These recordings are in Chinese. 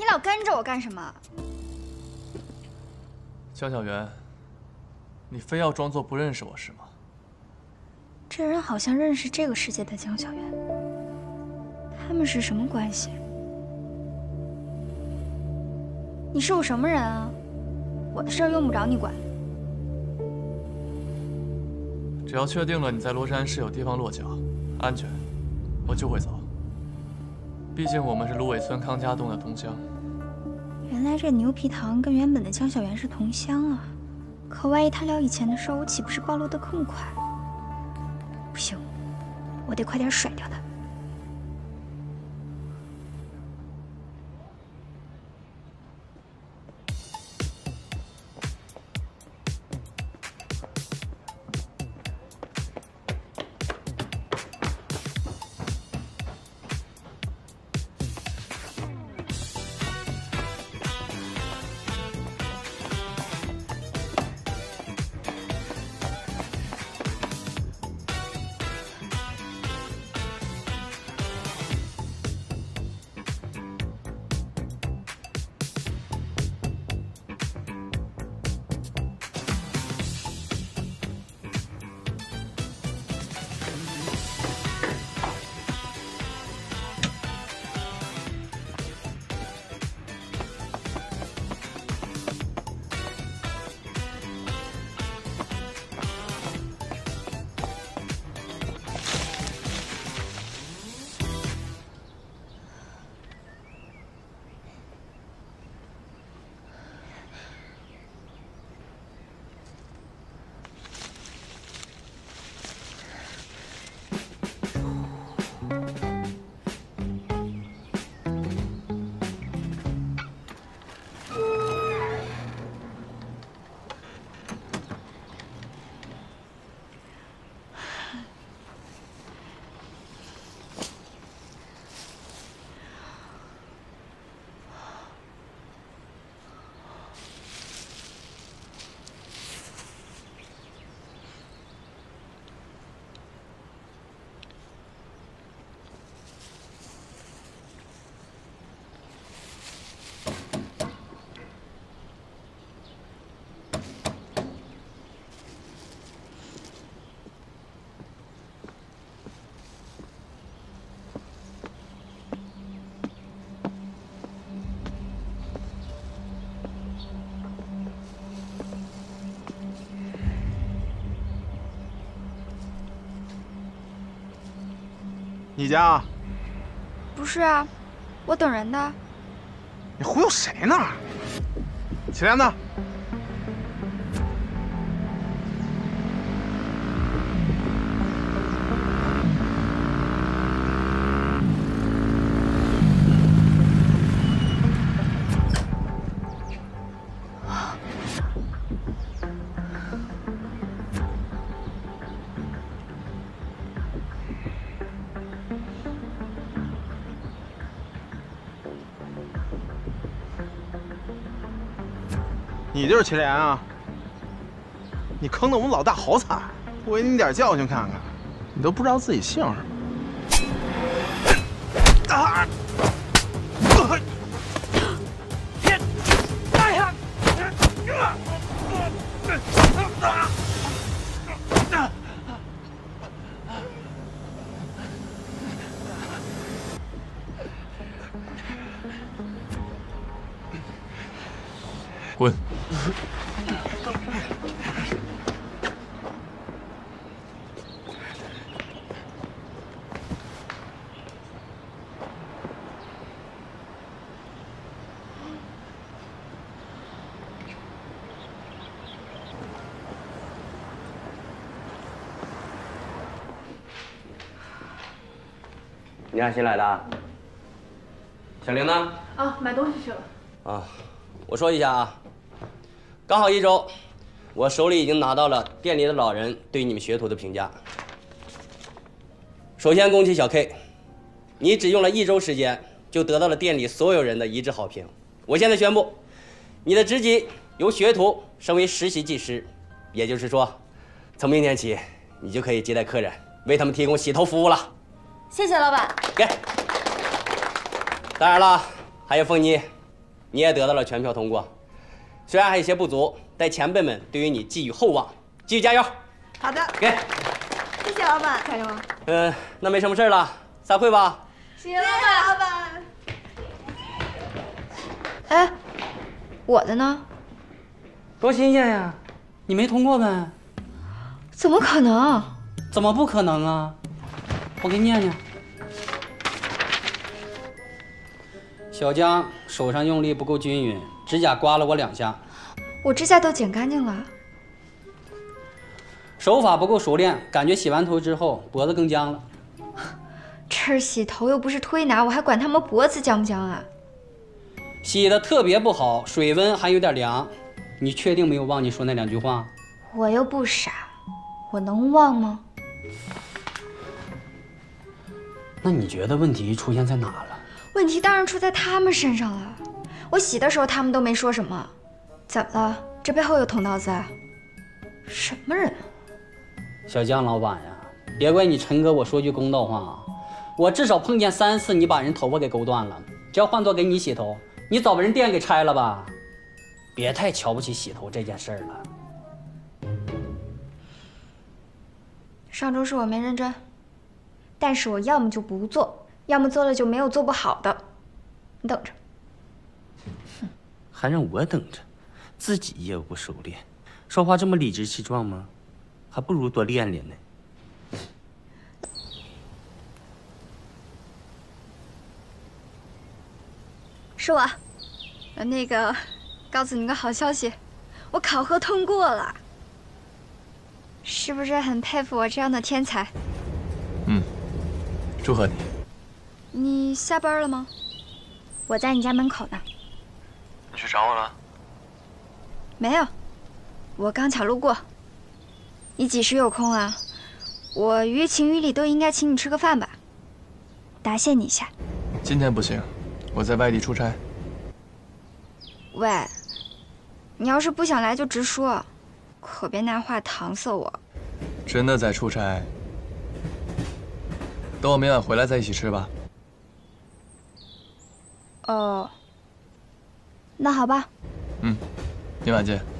老跟着我干什么？ 江小媛，你非要装作不认识我是吗？ 这人好像认识这个世界的江小媛，他们是什么关系？你是我什么人啊？我的事儿用不着你管。 只要确定了你在罗山是有地方落脚，安全，我就会走。毕竟我们是芦苇村康家洞的同乡。 原来这牛皮糖跟原本的江小媛是同乡啊！可万一他聊以前的事儿，我岂不是暴露得更快？不行，我得快点甩掉他。 你家？ 不是啊，我等人的。 你忽悠谁呢？祁连呢？你就是祁连啊！你坑得我们老大好惨，不给你点教训看看，你都不知道自己姓什么。啊！ 滚！ 你俩新来的？小玲呢？ 啊，买东西去了。 啊，我说一下啊，刚好1周，我手里已经拿到了店里的老人对你们学徒的评价。首先恭喜小 K， 你只用了1周时间就得到了店里所有人的一致好评。我现在宣布，你的职级由学徒升为实习技师，也就是说，从明天起你就可以接待客人，为他们提供洗头服务了。 谢谢老板。 给。当然了，还有凤妮， 你也得到了全票通过。虽然还有些不足，但前辈们对于你寄予厚望，继续加油。 好的， 给。 谢谢老板。加油。 那没什么事了，散会吧。 行，老板。 哎，我的呢？ 多新鲜呀！你没通过呗？ 怎么可能？ 怎么不可能啊？我给你念念。小江手上用力不够均匀，指甲刮了我2下。 我指甲都剪干净了。 手法不够熟练，感觉洗完头之后脖子更僵了。 这儿洗头又不是推拿，我还管他们脖子僵不僵啊？ 洗的特别不好，水温还有点凉。你确定没有忘记说那2句话？ 我又不傻，我能忘吗？ 那你觉得问题出现在哪了？ 问题当然出在他们身上了。我洗的时候他们都没说什么，怎么了？这背后有捅刀子啊？什么人啊？ 小江老板呀，别怪你陈哥，我说句公道话啊，我至少碰见3次你把人头发给勾断了。只要换做给你洗头，你早把人店给拆了吧？别太瞧不起洗头这件事儿了。 上周是我没认真，但是我要么就不做，要么做了就没有做不好的。你等着。 还让我等着，自己业务不熟练，说话这么理直气壮吗？还不如多练练呢。 是我，那个，告诉你个好消息，我考核通过了。是不是很佩服我这样的天才？ 祝贺你。 你下班了吗？我在你家门口呢。 你去找我了？ 没有，我刚巧路过。你几时有空啊？我于情于理都应该请你吃个饭吧，答谢你一下。 今天不行，我在外地出差。 喂，你要是不想来就直说，可别拿话搪塞我。 真的在出差。等我明晚回来再一起吃吧。 哦，那好吧。 明晚见。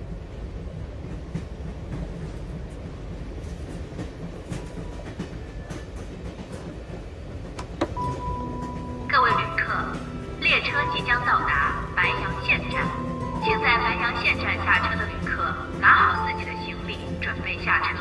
各位旅客，列车即将到达白洋县站，请在白洋县站下车的旅客拿好自己的行李，准备下车。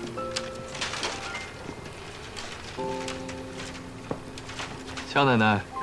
乔奶奶，